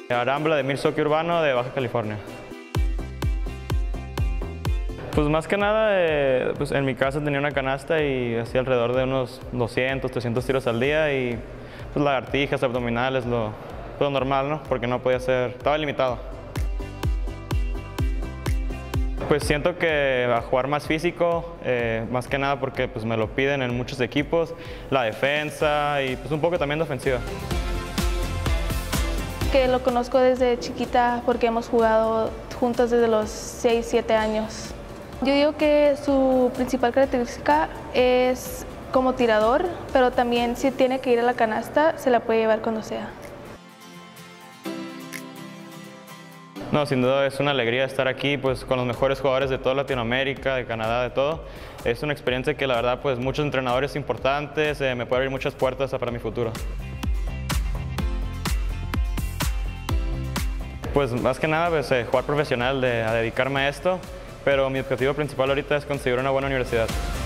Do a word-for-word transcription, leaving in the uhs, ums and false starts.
Arambla de Mir Soccer Urbano de Baja California. Pues más que nada, eh, pues en mi casa tenía una canasta y hacía alrededor de unos doscientos, trescientos tiros al día y pues lagartijas, abdominales, lo, lo normal, ¿no? Porque no podía ser, estaba limitado. Pues siento que a jugar más físico, eh, más que nada porque pues me lo piden en muchos equipos, la defensa y pues un poco también de ofensiva. Que lo conozco desde chiquita porque hemos jugado juntos desde los seis, siete años. Yo digo que su principal característica es como tirador, pero también si tiene que ir a la canasta, se la puede llevar cuando sea. No, sin duda es una alegría estar aquí pues, con los mejores jugadores de toda Latinoamérica, de Canadá, de todo. Es una experiencia que la verdad pues, muchos entrenadores importantes, eh, me puede abrir muchas puertas para mi futuro. Pues más que nada pues, eh, jugar profesional, de, a dedicarme a esto, pero mi objetivo principal ahorita es conseguir una buena universidad.